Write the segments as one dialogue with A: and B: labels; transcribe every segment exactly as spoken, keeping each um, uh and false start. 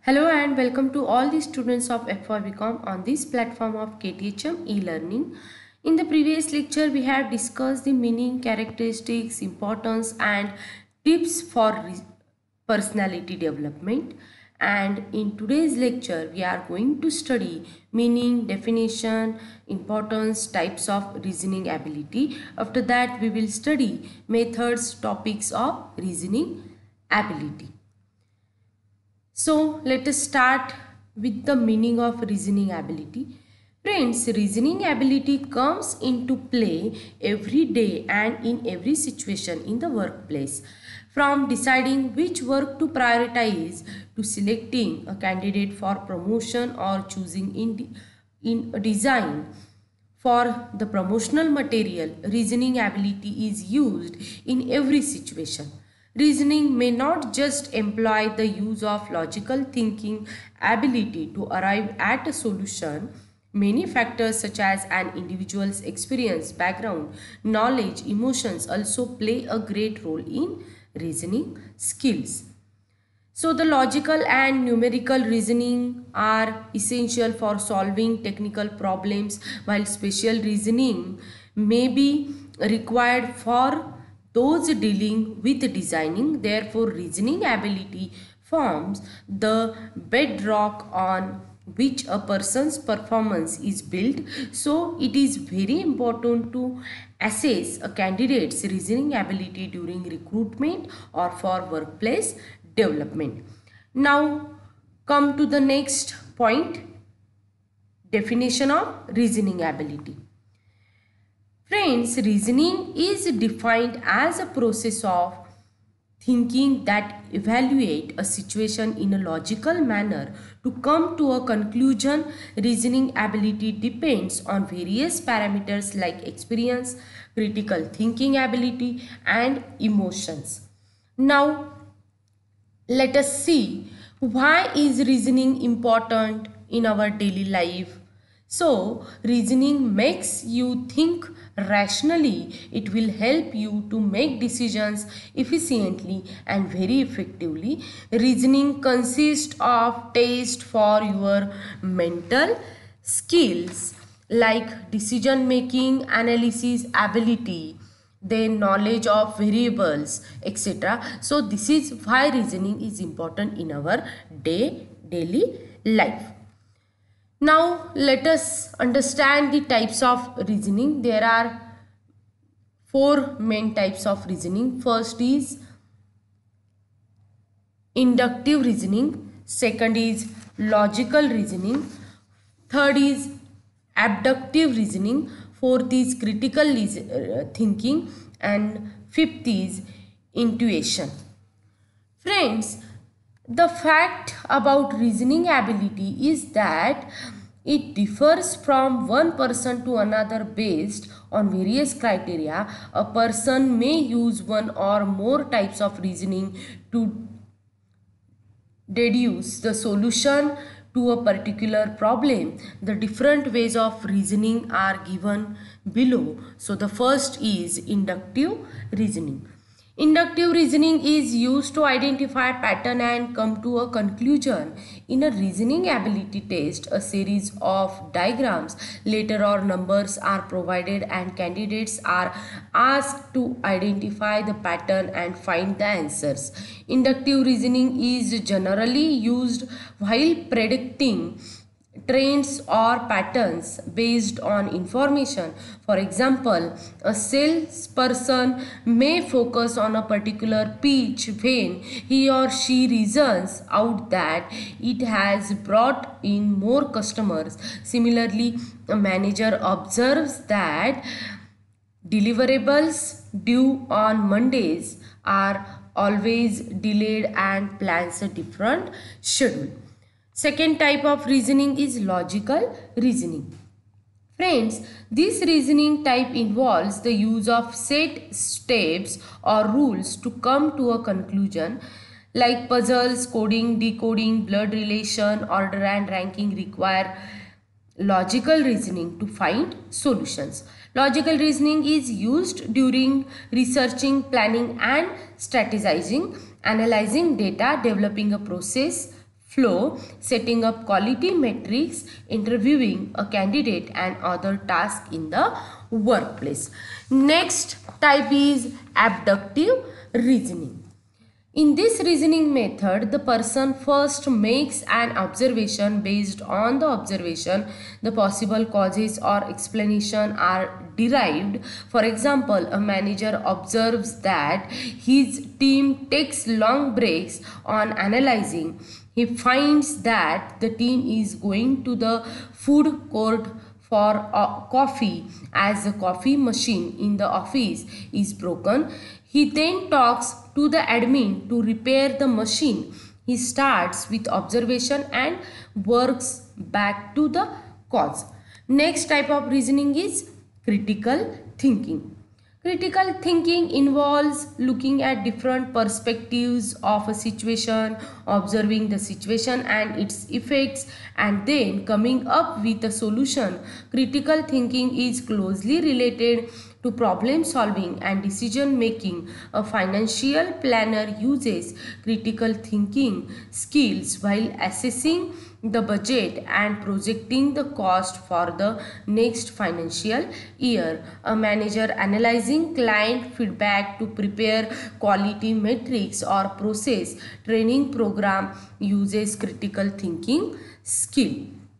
A: Hello and welcome to all the students of F Y B Com on this platform of K T H M e-learning. In the previous lecture, we have discussed the meaning, characteristics, importance and tips for personality development. And in today's lecture, we are going to study meaning, definition, importance, types of reasoning ability. After that, we will study methods, topics of reasoning ability. So let us start with the meaning of reasoning ability. Friends, reasoning ability comes into play every day and in every situation in the workplace. From deciding which work to prioritize to selecting a candidate for promotion or choosing in, in a design for the promotional material, reasoning ability is used in every situation. Reasoning may not just employ the use of logical thinking ability to arrive at a solution. Many factors such as an individual's experience, background, knowledge, emotions also play a great role in reasoning skills. So the logical and numerical reasoning are essential for solving technical problems, while spatial reasoning may be required for those dealing with designing. Therefore, reasoning ability forms the bedrock on which a person's performance is built. So, it is very important to assess a candidate's reasoning ability during recruitment or for workplace development. Now, come to the next point, definition of reasoning ability. Friends, reasoning is defined as a process of thinking that evaluate a situation in a logical manner to come to a conclusion. Reasoning ability depends on various parameters like experience, critical thinking ability, and emotions. Now, let us see why is reasoning important in our daily life. So, reasoning makes you think rationally. It will help you to make decisions efficiently and very effectively. Reasoning consists of tests for your mental skills like decision making, analysis ability, then knowledge of variables, et cetera. So, this is why reasoning is important in our day daily life. Now, let us understand the types of reasoning. There are four main types of reasoning. First is inductive reasoning. Second is logical reasoning. Third is abductive reasoning. Fourth is critical thinking. And fifth is intuition. Friends, the fact about reasoning ability is that it differs from one person to another based on various criteria. A person may use one or more types of reasoning to deduce the solution to a particular problem. The different ways of reasoning are given below. So the first is inductive reasoning. Inductive reasoning is used to identify pattern and come to a conclusion. In a reasoning ability test, a series of diagrams, letter or numbers are provided and candidates are asked to identify the pattern and find the answers. Inductive reasoning is generally used while predicting trends or patterns based on information. For example, a salesperson may focus on a particular pitch when he or she reasons out that it has brought in more customers. Similarly, a manager observes that deliverables due on Mondays are always delayed and plans a different schedule. Second type of reasoning is logical reasoning. Friends, this reasoning type involves the use of set steps or rules to come to a conclusion. Like puzzles, coding, decoding, blood relation, order and ranking require logical reasoning to find solutions. Logical reasoning is used during researching, planning and strategizing, analyzing data, developing a process flow, setting up quality metrics, interviewing a candidate and other tasks in the workplace. Next type is abductive reasoning. In this reasoning method, the person first makes an observation. Based on the observation, the possible causes or explanation are derived. For example, a manager observes that his team takes long breaks on analyzing. He finds that the team is going to the food court for uh, coffee as the coffee machine in the office is broken. He then talks to the admin to repair the machine. He starts with observation and works back to the cause. Next type of reasoning is critical thinking. Critical thinking involves looking at different perspectives of a situation, observing the situation and its effects, and then coming up with a solution. Critical thinking is closely related to problem solving and decision making. A financial planner uses critical thinking skills while assessing the budget and projecting the cost for the next financial year. A manager analyzing client feedback to prepare quality metrics or process training program uses critical thinking skill.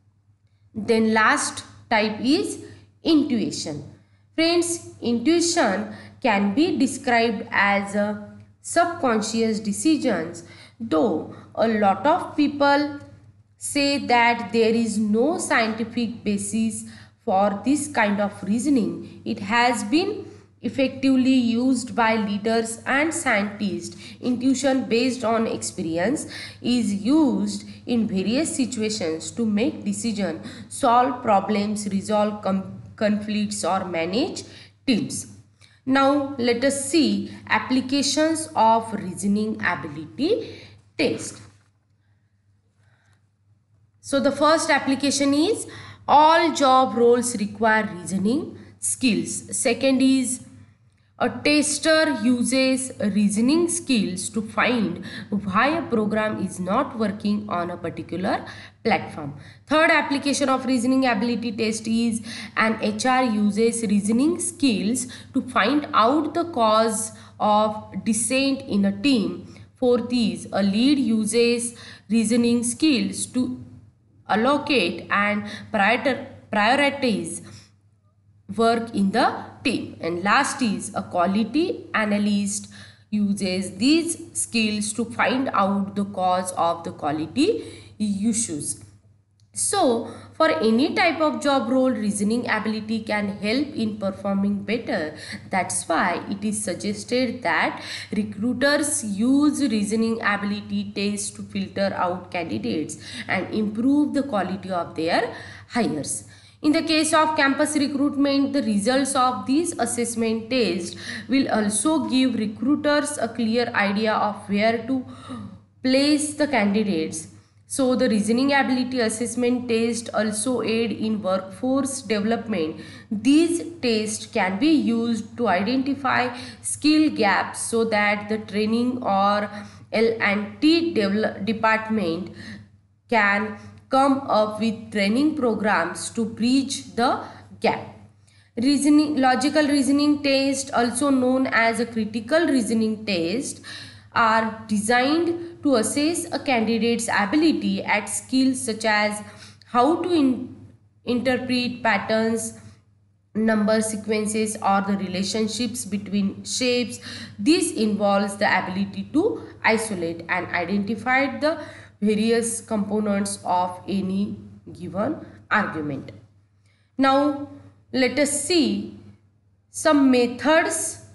A: Then last type is intuition. Friends, intuition can be described as a subconscious decisions, though a lot of people say that there is no scientific basis for this kind of reasoning. It has been effectively used by leaders and scientists. Intuition based on experience is used in various situations to make decisions, solve problems, resolve com- conflicts or manage teams. Now let us see applications of reasoning ability test. So the first application is all job roles require reasoning skills. Second is a tester uses reasoning skills to find why a program is not working on a particular platform. Third application of reasoning ability test is an H R uses reasoning skills to find out the cause of dissent in a team. Fourth is a lead uses reasoning skills to allocate and prioritize work in the team. And last is a quality analyst uses these skills to find out the cause of the quality issues. So for any type of job role, reasoning ability can help in performing better. That's why it is suggested that recruiters use reasoning ability tests to filter out candidates and improve the quality of their hires. In the case of campus recruitment, the results of these assessment tests will also give recruiters a clear idea of where to place the candidates. So the reasoning ability assessment test also aid in workforce development. These tests can be used to identify skill gaps so that the training or L and T department can come up with training programs to bridge the gap. Reasoning, logical reasoning test, also known as a critical reasoning test, are designed to assess a candidate's ability at skills such as how to in, interpret patterns, number sequences, or the relationships between shapes. This involves the ability to isolate and identify the various components of any given argument. Now let us see some methods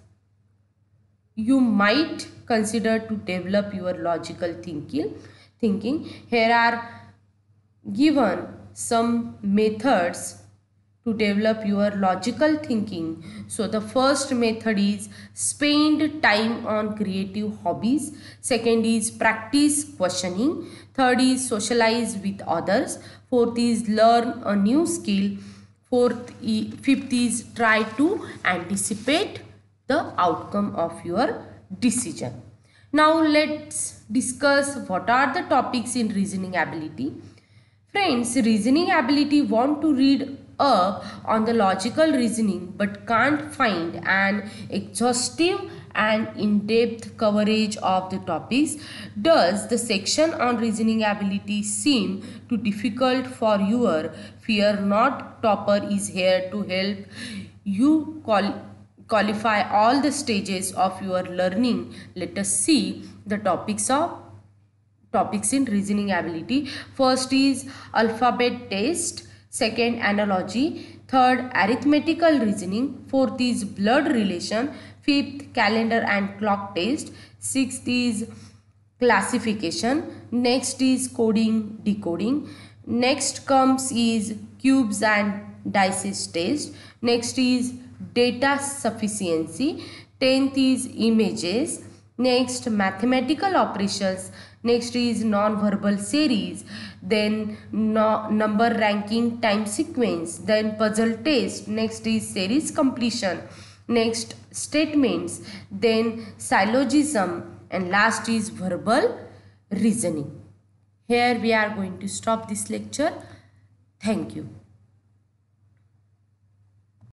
A: you might consider to develop your logical thinking. Thinking. Here are given some methods to develop your logical thinking. So the first method is spend time on creative hobbies. Second is practice questioning. Third is socialize with others. Fourth is learn a new skill. Fourth, fifth is try to anticipate the outcome of your decision. Now let's discuss what are the topics in reasoning ability. Friends, reasoning ability want to read up on the logical reasoning but can't find an exhaustive and in-depth coverage of the topics. Does the section on reasoning ability seem too difficult for your? Fear not, Topper is here to help you qualify qualify all the stages of your learning. Let us see the topics of topics in reasoning ability. First is alphabet test, second analogy, third arithmetical reasoning, fourth is blood relation, fifth calendar and clock test, sixth is classification, next is coding decoding, next comes is cubes and dices test, next is data sufficiency, tenth is images, next mathematical operations, next is non-verbal series, then no, number ranking time sequence, then puzzle test, next is series completion, next statements, then syllogism, and last is verbal reasoning. Here we are going to stop this lecture. Thank you.